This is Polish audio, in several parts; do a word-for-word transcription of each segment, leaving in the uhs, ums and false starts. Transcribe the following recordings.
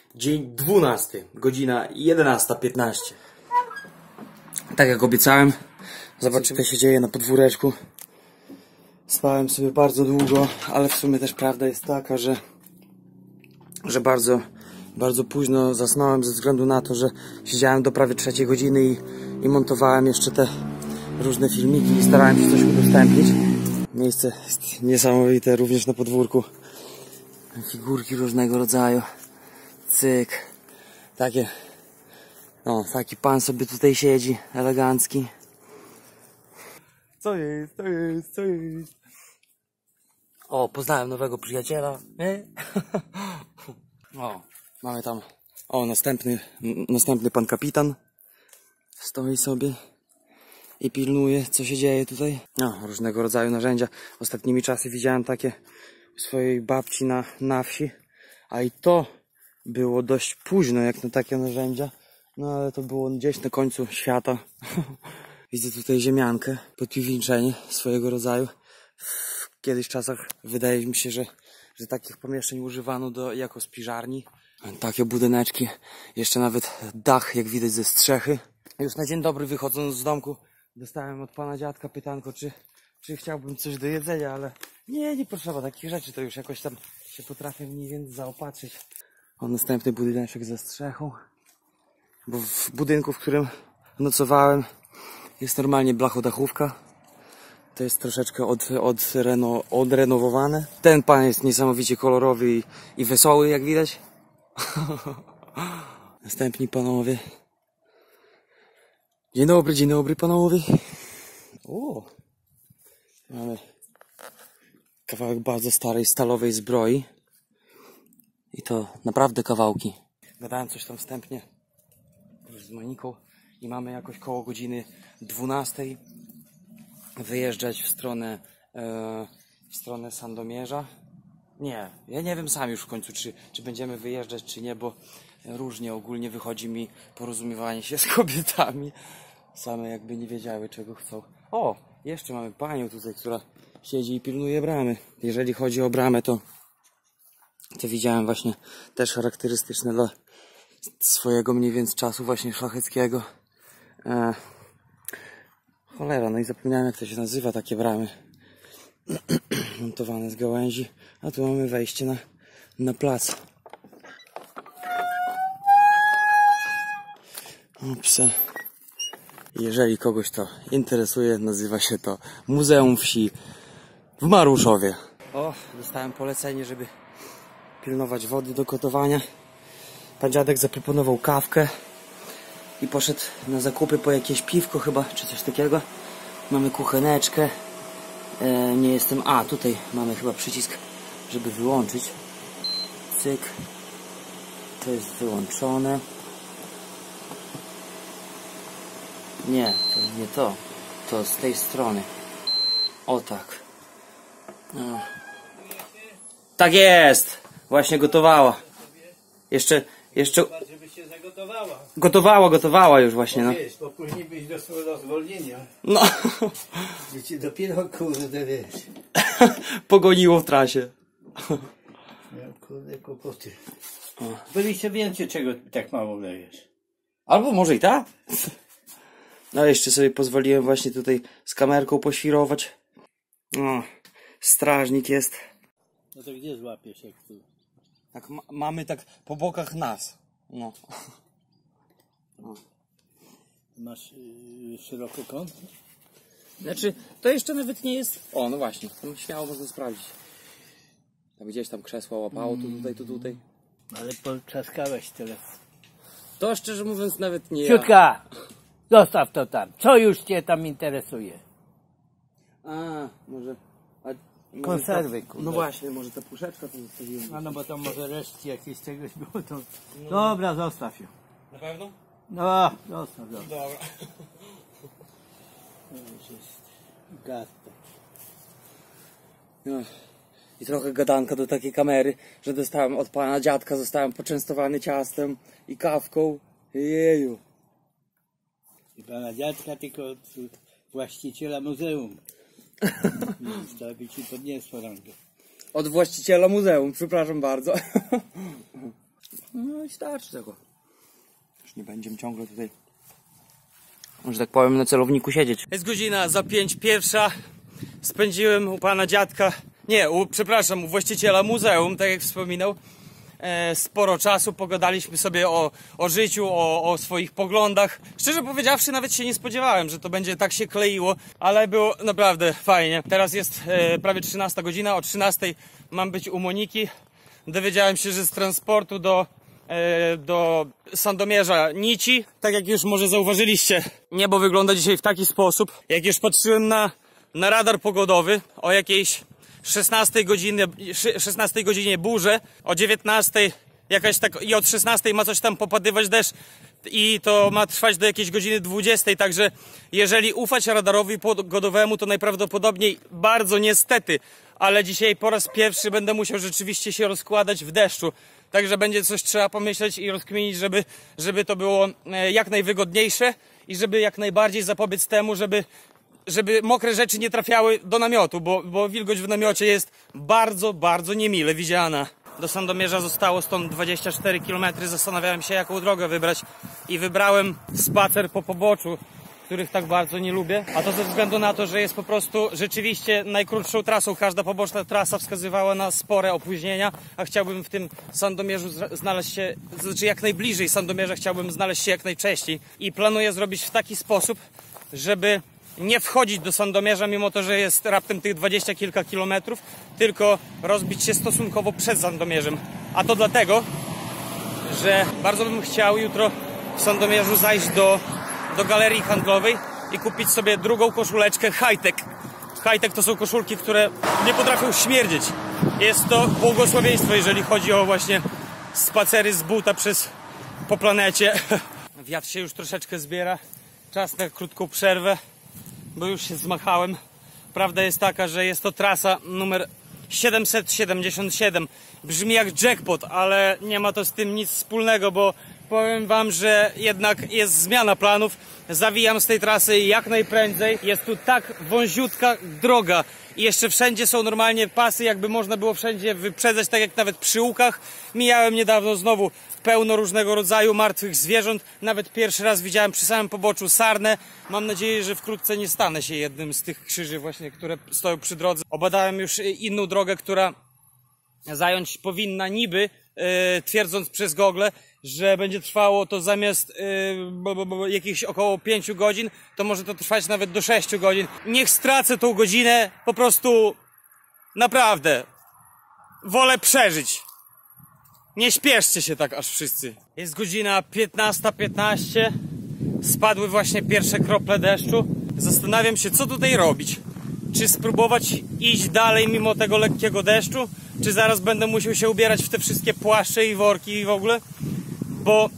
Dzień dwunasty, godzina jedenasta piętnaście. Tak jak obiecałem, zobaczymy, co się dzieje na podwóreczku. Spałem sobie bardzo długo, ale w sumie też prawda jest taka, że, że bardzo, bardzo późno zasnąłem ze względu na to, że siedziałem do prawie trzeciej godziny i, i montowałem jeszcze te różne filmiki i starałem się coś udostępnić. Miejsce jest niesamowite, również na podwórku. Figurki różnego rodzaju. Cyk. Takie. O, taki pan sobie tutaj siedzi, elegancki. Co jest, co jest, co jest? O, poznałem nowego przyjaciela. Nie? O, mamy tam. O, następny, następny pan kapitan. Stoi sobie i pilnuje, co się dzieje tutaj. No, różnego rodzaju narzędzia. Ostatnimi czasy widziałem takie u swojej babci na, na wsi. A i to było dość późno jak na takie narzędzia. No ale to było gdzieś na końcu świata. Widzę tutaj ziemiankę, podpiwniczenie swojego rodzaju. W kiedyś czasach wydaje mi się, że, że takich pomieszczeń używano do, jako spiżarni. Takie budyneczki. Jeszcze nawet dach, jak widać, ze strzechy. Już na dzień dobry, wychodząc z domku, dostałem od pana dziadka pytanko, czy, czy chciałbym coś do jedzenia, ale nie, nie potrzeba takich rzeczy, to już jakoś tam się potrafię mniej więcej zaopatrzyć. O, następny budyneczek ze strzechą. Bo w budynku, w którym nocowałem, jest normalnie blachodachówka. To jest troszeczkę od, od reno, odrenowowane. Ten pan jest niesamowicie kolorowy i, i wesoły, jak widać. Następni panowie. Dzień dobry, dzień dobry panowie. O, mamy kawałek bardzo starej stalowej zbroi. I to naprawdę kawałki. Gadałem coś tam wstępnie z Moniką i mamy jakoś koło godziny dwunastej wyjeżdżać w stronę e, w stronę Sandomierza. Nie, ja nie wiem sam już w końcu, czy, czy będziemy wyjeżdżać, czy nie, bo różnie ogólnie wychodzi mi porozumiewanie się z kobietami. Same jakby nie wiedziały, czego chcą. O, jeszcze mamy panią tutaj, która siedzi i pilnuje bramy. Jeżeli chodzi o bramę, to to widziałem właśnie też charakterystyczne dla swojego mniej więcej czasu właśnie szlacheckiego. E, cholera, no i zapomniałem, jak to się nazywa, takie bramy montowane z gałęzi. A tu mamy wejście na, na plac. Upsa. Jeżeli kogoś to interesuje, nazywa się to Muzeum Wsi w Maruszowie. O, dostałem polecenie, żeby pilnować wody do gotowania. Pan dziadek zaproponował kawkę i poszedł na zakupy po jakieś piwko chyba, czy coś takiego. Mamy kucheneczkę. E, nie jestem... A, tutaj mamy chyba przycisk, żeby wyłączyć. Cyk. To jest wyłączone. Nie, to nie to. To z tej strony. O tak. No. Tak jest! Właśnie gotowała. Jeszcze, jeszcze... Żeby się zagotowała. Gotowała, gotowała już właśnie, no. Wiesz, bo później byś do swojego zwolnienia. No. Dzieci dopiero, kurde, wiesz. Pogoniło w trasie. Miał, kurde, kłopoty. Byliście więcej, czego tak mało lejesz. Albo może i tak. No jeszcze sobie pozwoliłem właśnie tutaj z kamerką poświrować. No, strażnik jest. No to gdzie złapiesz, jak tu? Tak ma mamy tak po bokach nas. No. No. Masz yy, szerokokąt? Znaczy, to jeszcze nawet nie jest... O, no właśnie, to śmiało można sprawdzić. Tam gdzieś tam krzesła łapało, tu tutaj, tu tutaj. Ale poczaskałeś telefon. To szczerze mówiąc nawet nie Ciutka! Zostaw to tam. Co już cię tam interesuje? ja. A, może... A, może Konserwy, ta, kurde. No właśnie, może ta puszeczka to zostawiłem. A no bo tam może resztki jakieś czegoś było, to... No. Dobra, zostaw ją. Na pewno? No, zostaw, zostaw. Dobra. To już jest gad taki. No. I trochę gadanka do takiej kamery, że dostałem od pana dziadka, zostałem poczęstowany ciastem i kawką. Jeju. I pana dziadka, tylko od właściciela muzeum. To by ci podniosło rangę. Od właściciela muzeum, przepraszam bardzo. No i starczy tego. Już nie będziemy ciągle tutaj, że tak powiem, na celowniku siedzieć. Jest godzina za pięć pierwsza. Spędziłem u pana dziadka, nie, u, przepraszam, u właściciela muzeum, tak jak wspominał, e, sporo czasu. Pogadaliśmy sobie o, o życiu, o, o swoich poglądach. Szczerze powiedziawszy, nawet się nie spodziewałem, że to będzie tak się kleiło, ale było naprawdę fajnie. Teraz jest e, prawie trzynasta godzina, o trzynastej mam być u Moniki. Dowiedziałem się, że z transportu do, e, do Sandomierza Nici, tak jak już może zauważyliście, niebo wygląda dzisiaj w taki sposób. Jak już patrzyłem na, na radar pogodowy, o jakiejś szesnastej godzinie, szesnastej godzinie burze, o dziewiętnastej jakaś tak i od szesnastej ma coś tam popadywać deszcz i to ma trwać do jakiejś godziny dwudziestej, także jeżeli ufać radarowi pogodowemu, to najprawdopodobniej bardzo niestety, ale dzisiaj po raz pierwszy będę musiał rzeczywiście się rozkładać w deszczu. Także będzie coś trzeba pomyśleć i rozkminić, żeby, żeby to było jak najwygodniejsze i żeby jak najbardziej zapobiec temu, żeby, żeby mokre rzeczy nie trafiały do namiotu, bo, bo wilgoć w namiocie jest bardzo, bardzo niemile widziana. Do Sandomierza zostało stąd dwadzieścia cztery kilometry. Zastanawiałem się, jaką drogę wybrać i wybrałem spacer po poboczu, których tak bardzo nie lubię, a to ze względu na to, że jest po prostu rzeczywiście najkrótszą trasą. Każda poboczna trasa wskazywała na spore opóźnienia, a chciałbym w tym Sandomierzu znaleźć się, znaczy jak najbliżej Sandomierza chciałbym znaleźć się jak najczęściej i planuję zrobić w taki sposób, żeby nie wchodzić do Sandomierza, mimo to, że jest raptem tych dwadzieścia kilka kilometrów, tylko rozbić się stosunkowo przed Sandomierzem. A to dlatego, że bardzo bym chciał jutro w Sandomierzu zajść do do galerii handlowej i kupić sobie drugą koszuleczkę high-tech. High-tech to są koszulki, które nie potrafią śmierdzieć. Jest to błogosławieństwo, jeżeli chodzi o właśnie spacery z buta przez, po planecie. Wiatr się już troszeczkę zbiera. Czas na krótką przerwę, bo już się zmachałem. Prawda jest taka, że jest to trasa numer siedemset siedemdziesiąt siedem. Brzmi jak jackpot, ale nie ma to z tym nic wspólnego, bo powiem wam, że jednak jest zmiana planów. Zawijam z tej trasy jak najprędzej. Jest tu tak wąziutka droga i jeszcze wszędzie są normalnie pasy, jakby można było wszędzie wyprzedzać, tak jak nawet przy łukach. Mijałem niedawno znowu pełno różnego rodzaju martwych zwierząt. Nawet pierwszy raz widziałem przy samym poboczu sarnę. Mam nadzieję, że wkrótce nie stanę się jednym z tych krzyży właśnie, które stoją przy drodze. Obadałem już inną drogę, która zająć powinna niby, yy, twierdząc przez Google, że będzie trwało to zamiast yy, bo, bo, bo, jakichś około pięciu godzin, to może to trwać nawet do sześciu godzin. Niech stracę tą godzinę, po prostu naprawdę wolę przeżyć. Nie śpieszcie się tak aż wszyscy. Jest godzina piętnasta piętnaście. Spadły właśnie pierwsze krople deszczu. Zastanawiam się, co tutaj robić. Czy spróbować iść dalej mimo tego lekkiego deszczu? Czy zaraz będę musiał się ubierać w te wszystkie płaszcze i worki i w ogóle? Bo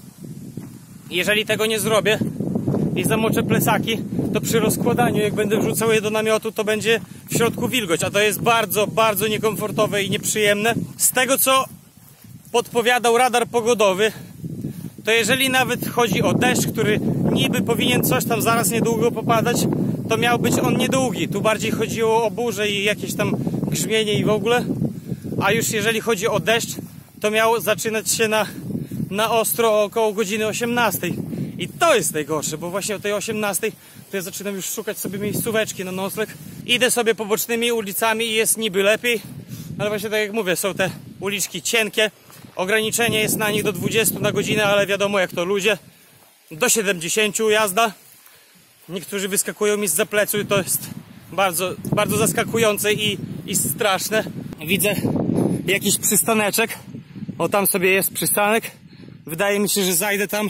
jeżeli tego nie zrobię i zamoczę plecaki, to przy rozkładaniu, jak będę wrzucał je do namiotu, to będzie w środku wilgoć, a to jest bardzo, bardzo niekomfortowe i nieprzyjemne. Z tego, co podpowiadał radar pogodowy, to jeżeli nawet chodzi o deszcz, który niby powinien coś tam zaraz niedługo popadać, to miał być on niedługi. Tu bardziej chodziło o burzę i jakieś tam grzmienie i w ogóle. A już jeżeli chodzi o deszcz, to miał zaczynać się na, na ostro około godziny osiemnastej. I to jest najgorsze, bo właśnie o tej osiemnastej to ja zaczynam już szukać sobie miejscóweczki na nocleg. Idę sobie pobocznymi ulicami i jest niby lepiej, ale właśnie tak jak mówię, są te uliczki cienkie. Ograniczenie jest na nich do dwudziestu na godzinę, ale wiadomo jak to ludzie. Do siedemdziesięciu jazda. Niektórzy wyskakują mi zza plecu i to jest bardzo, bardzo zaskakujące i, i straszne. Widzę jakiś przystaneczek. O, tam sobie jest przystanek. Wydaje mi się, że zajdę tam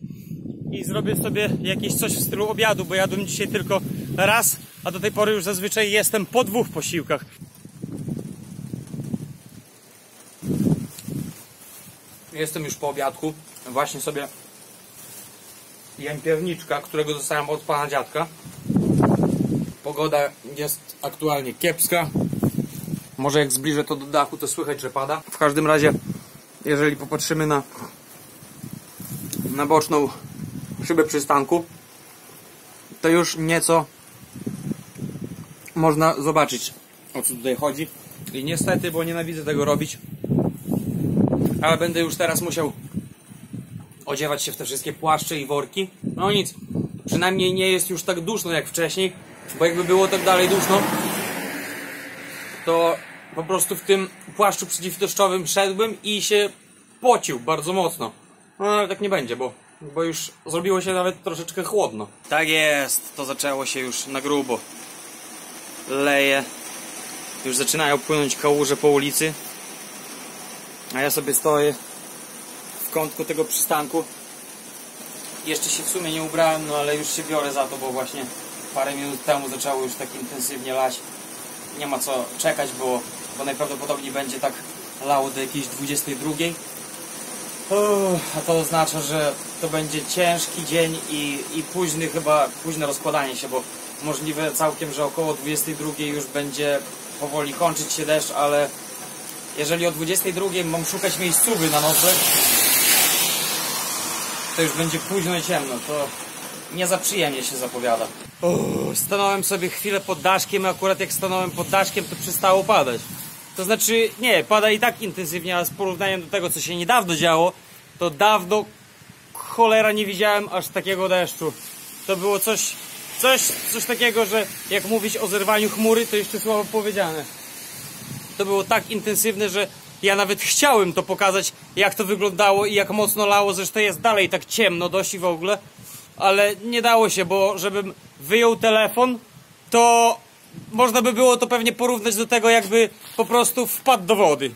i zrobię sobie jakieś coś w stylu obiadu, bo jadłem dzisiaj tylko raz, a do tej pory już zazwyczaj jestem po dwóch posiłkach. Jestem już po obiadku. Właśnie sobie jem pierniczka, którego dostałem od pana dziadka. Pogoda jest aktualnie kiepska. Może jak zbliżę to do dachu, to słychać, że pada. W każdym razie, jeżeli popatrzymy na, na boczną szybę przystanku, to już nieco można zobaczyć, o co tutaj chodzi. I niestety, bo nienawidzę tego robić, ale będę już teraz musiał odziewać się w te wszystkie płaszcze i worki. No nic, przynajmniej nie jest już tak duszno jak wcześniej, bo jakby było tak dalej duszno, to po prostu w tym płaszczu przeciwdeszczowym szedłbym i się pocił bardzo mocno. No ale tak nie będzie, bo, bo już zrobiło się nawet troszeczkę chłodno. Tak jest, to zaczęło się już na grubo. Leje. Już zaczynają płynąć kałuże po ulicy. A ja sobie stoję w kątku tego przystanku. Jeszcze się w sumie nie ubrałem, no ale już się biorę za to, bo właśnie parę minut temu zaczęło już tak intensywnie lać. Nie ma co czekać, bo, bo najprawdopodobniej będzie tak lało do jakiejś dwudziestej drugiej. Uff, a to oznacza, że to będzie ciężki dzień i, i późny chyba, późne rozkładanie się, bo możliwe całkiem, że około dwudziestej drugiej już będzie powoli kończyć się deszcz, ale jeżeli o dwudziestej drugiej mam szukać miejscówy na nocleg, to już będzie późno i ciemno, to nie za przyjemnie się zapowiada. Uff, stanąłem sobie chwilę pod daszkiem, a akurat jak stanąłem pod daszkiem, to przestało padać. To znaczy, nie, pada i tak intensywnie, a z porównaniem do tego, co się niedawno działo, to dawno, cholera, nie widziałem aż takiego deszczu. To było coś, coś, coś takiego, że jak mówić o zerwaniu chmury, to jeszcze słabo powiedziane. To było tak intensywne, że ja nawet chciałem to pokazać, jak to wyglądało i jak mocno lało, zresztą jest dalej tak ciemno dość i w ogóle, ale nie dało się, bo żebym wyjął telefon, to można by było to pewnie porównać do tego, jakby po prostu wpadł do wody.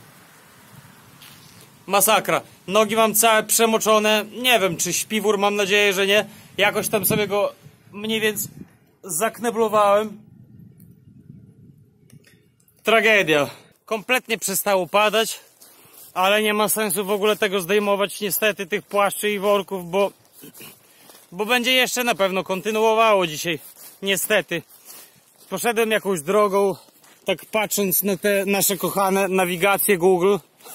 Masakra. Nogi mam całe przemoczone. Nie wiem, czy śpiwór, mam nadzieję, że nie. Jakoś tam sobie go mniej więcej zakneblowałem. Tragedia. Kompletnie przestało padać, ale nie ma sensu w ogóle tego zdejmować, niestety, tych płaszczy i worków, bo, bo będzie jeszcze na pewno kontynuowało dzisiaj. Niestety. Poszedłem jakąś drogą, tak patrząc na te nasze kochane nawigacje Google.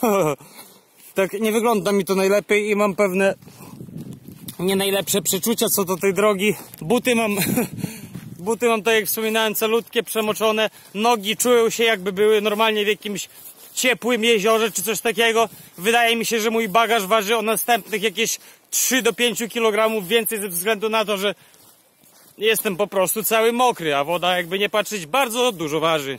Tak nie wygląda mi to najlepiej i mam pewne nie najlepsze przeczucia co do tej drogi. Buty mam, buty mam, tak jak wspominałem, calutkie, przemoczone. Nogi czują się, jakby były normalnie w jakimś ciepłym jeziorze czy coś takiego. Wydaje mi się, że mój bagaż waży o następnych jakieś trzy do pięciu kilogramów więcej ze względu na to, że jestem po prostu cały mokry, a woda, jakby nie patrzeć, bardzo dużo waży.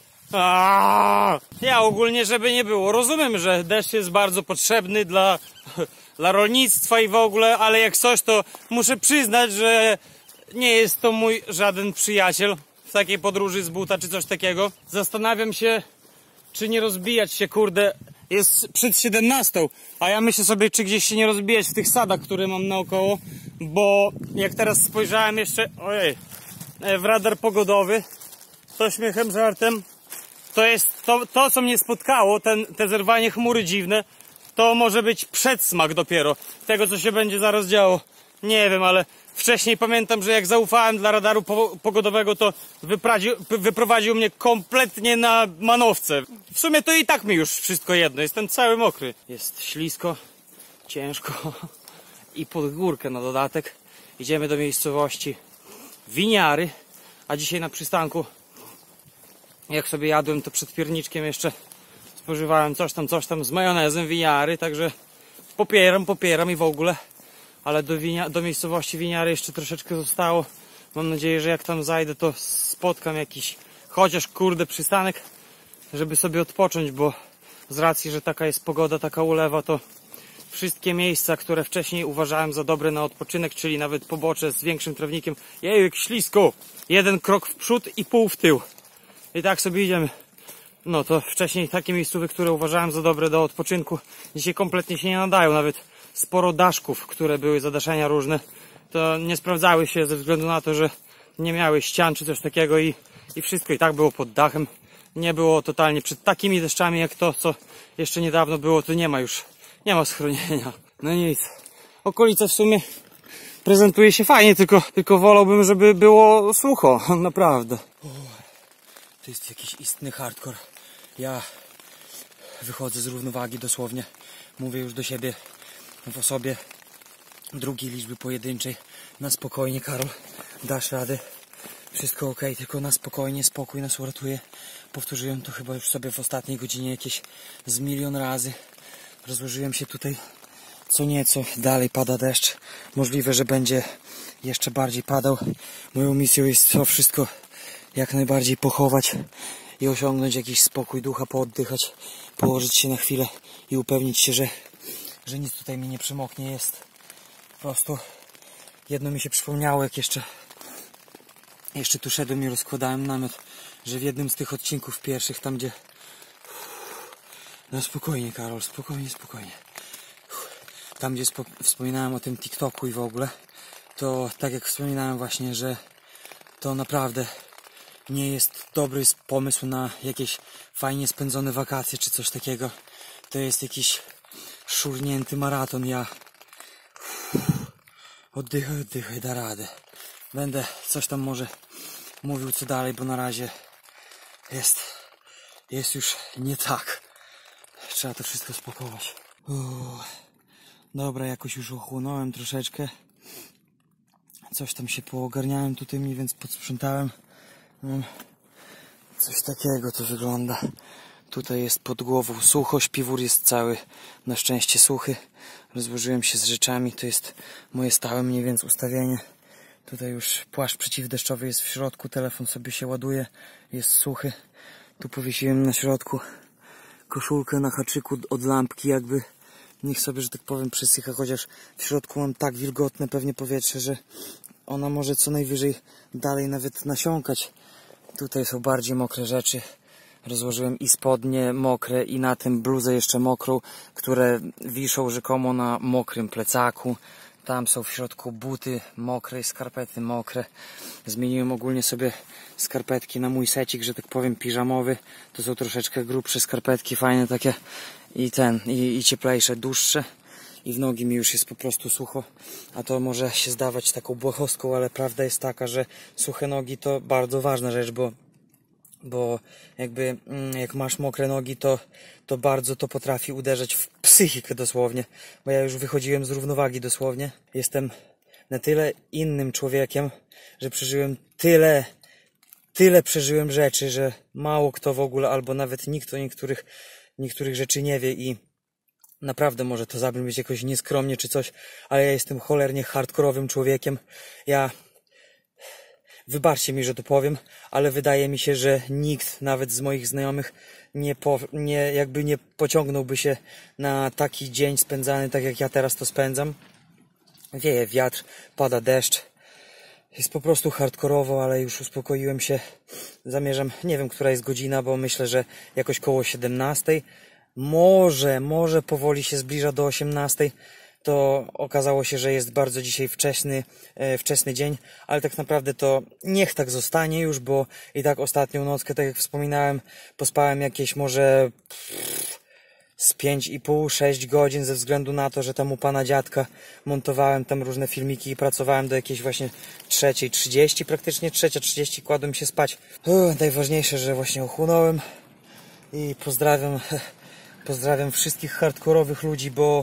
Aaaa! Ja ogólnie, żeby nie było, rozumiem, że deszcz jest bardzo potrzebny dla, dla rolnictwa i w ogóle, ale jak coś, to muszę przyznać, że nie jest to mój żaden przyjaciel w takiej podróży z buta czy coś takiego. Zastanawiam się, czy nie rozbijać się, kurde, jest przed siedemnastą, a ja myślę sobie, czy gdzieś się nie rozbijać w tych sadach, które mam naokoło, bo jak teraz spojrzałem jeszcze, ojej, w radar pogodowy, to śmiechem, żartem, to jest to, to co mnie spotkało, ten, te zerwanie chmury dziwne, to może być przedsmak dopiero tego, co się będzie zaraz działo. Nie wiem, ale wcześniej pamiętam, że jak zaufałem dla radaru po pogodowego, to wypradził, wyprowadził mnie kompletnie na manowce. W sumie to i tak mi już wszystko jedno, jestem cały mokry. Jest ślisko, ciężko i pod górkę na dodatek. Idziemy do miejscowości Winiary, a dzisiaj na przystanku, jak sobie jadłem, to przed pierniczkiem jeszcze spożywałem coś tam, coś tam z majonezem Winiary, także popieram, popieram i w ogóle. Ale do, winia, do miejscowości Winiary jeszcze troszeczkę zostało. Mam nadzieję, że jak tam zajdę, to spotkam jakiś chociaż kurde przystanek, żeby sobie odpocząć, bo z racji, że taka jest pogoda, taka ulewa, to wszystkie miejsca, które wcześniej uważałem za dobre na odpoczynek, czyli nawet pobocze z większym trawnikiem, jeju, jak ślisko, jeden krok w przód i pół w tył. I tak sobie idziemy. No to wcześniej takie miejscówki, które uważałem za dobre do odpoczynku, dzisiaj kompletnie się nie nadają. Nawet sporo daszków, które były zadaszenia różne, to nie sprawdzały się ze względu na to, że nie miały ścian czy coś takiego i, i wszystko i tak było pod dachem. Nie było totalnie przed takimi deszczami jak to, co jeszcze niedawno było, to nie ma już, nie ma schronienia. No nic, okolica w sumie prezentuje się fajnie, tylko, tylko wolałbym, żeby było sucho, naprawdę. To jest jakiś istny hardcore. Ja wychodzę z równowagi dosłownie, mówię już do siebie w osobie drugiej liczby pojedynczej. Na spokojnie, Karol, dasz radę, wszystko ok, tylko na spokojnie, spokój nas uratuje. Powtórzyłem to chyba już sobie w ostatniej godzinie jakieś z milion razy. Rozłożyłem się tutaj co nieco dalej pada deszcz. Możliwe, że będzie jeszcze bardziej padał. Moją misją jest to wszystko jak najbardziej pochować i osiągnąć jakiś spokój ducha, pooddychać, położyć się na chwilę i upewnić się, że, że nic tutaj mi nie przemoknie. Jest po prostu jedno mi się przypomniało, jak jeszcze jeszcze tu szedłem i rozkładałem namiot, że w jednym z tych odcinków pierwszych, tam gdzie... No spokojnie, Karol, spokojnie, spokojnie. Tam gdzie wspominałem o tym TikToku i w ogóle, to tak jak wspominałem właśnie, że to naprawdę nie jest dobry pomysł na jakieś fajnie spędzone wakacje czy coś takiego. To jest jakiś szurnięty maraton. Ja oddychaj, oddychaj, da radę. Będę coś tam może mówił co dalej, bo na razie jest, jest już nie tak. Trzeba to wszystko spakować. Uuu. Dobra, jakoś już ochłonąłem troszeczkę. Coś tam się poogarniałem tutaj mniej, więc podsprzątałem. Mam coś takiego to wygląda. Tutaj jest pod głową sucho, śpiwór jest cały na szczęście suchy. Rozłożyłem się z rzeczami, to jest moje stałe mniej więcej ustawienie. Tutaj już płaszcz przeciwdeszczowy jest w środku, telefon sobie się ładuje, jest suchy. Tu powiesiłem na środku koszulkę na haczyku od lampki, jakby niech sobie, że tak powiem, przysycha, chociaż w środku mam tak wilgotne pewnie powietrze, że ona może co najwyżej dalej nawet nasiąkać. Tutaj są bardziej mokre rzeczy. Rozłożyłem i spodnie mokre i na tym bluzę jeszcze mokrą, które wiszą rzekomo na mokrym plecaku. Tam są w środku buty mokre, skarpety mokre. Zmieniłem ogólnie sobie skarpetki na mój secik, że tak powiem, piżamowy. To są troszeczkę grubsze skarpetki, fajne takie i ten, i, i cieplejsze, dłuższe. I w nogi mi już jest po prostu sucho. A to może się zdawać taką błahostką, ale prawda jest taka, że suche nogi to bardzo ważna rzecz, bo bo jakby jak masz mokre nogi, to, to bardzo to potrafi uderzać w psychikę dosłownie, bo ja już wychodziłem z równowagi dosłownie. Jestem na tyle innym człowiekiem, że przeżyłem tyle, tyle przeżyłem rzeczy, że mało kto w ogóle, albo nawet nikt o niektórych, niektórych rzeczy nie wie i naprawdę może to zabrzmieć jakoś nieskromnie czy coś, ale ja jestem cholernie hardkorowym człowiekiem. Ja Wybaczcie mi, że to powiem, ale wydaje mi się, że nikt, nawet z moich znajomych, nie, po, nie, jakby nie pociągnąłby się na taki dzień spędzany, tak jak ja teraz to spędzam. Wieje wiatr, pada deszcz. Jest po prostu hardkorowo, ale już uspokoiłem się. Zamierzam, nie wiem, która jest godzina, bo myślę, że jakoś koło siedemnastej. Może, może powoli się zbliża do osiemnastej. To okazało się, że jest bardzo dzisiaj wczesny, e, wczesny dzień, ale tak naprawdę to niech tak zostanie już, bo i tak ostatnią nockę, tak jak wspominałem, pospałem jakieś może pff, z pięć i pół, sześć godzin ze względu na to, że tam u pana dziadka montowałem tam różne filmiki i pracowałem do jakiejś właśnie trzeciej trzydzieści, praktycznie trzecia trzydzieści kładłem się spać. Uff, najważniejsze, że właśnie ochłonąłem i pozdrawiam, pozdrawiam wszystkich hardkorowych ludzi, bo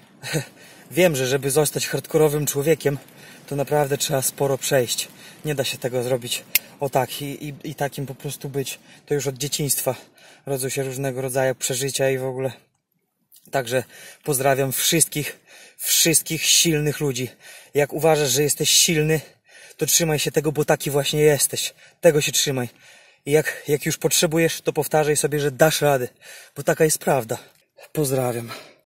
wiem, że żeby zostać hardkorowym człowiekiem, to naprawdę trzeba sporo przejść. Nie da się tego zrobić o tak i, i, i takim po prostu być. To już od dzieciństwa rodzą się różnego rodzaju przeżycia i w ogóle. Także pozdrawiam wszystkich, wszystkich silnych ludzi. Jak uważasz, że jesteś silny, to trzymaj się tego, bo taki właśnie jesteś. Tego się trzymaj. I jak, jak już potrzebujesz, to powtarzaj sobie, że dasz radę, bo taka jest prawda. Pozdrawiam.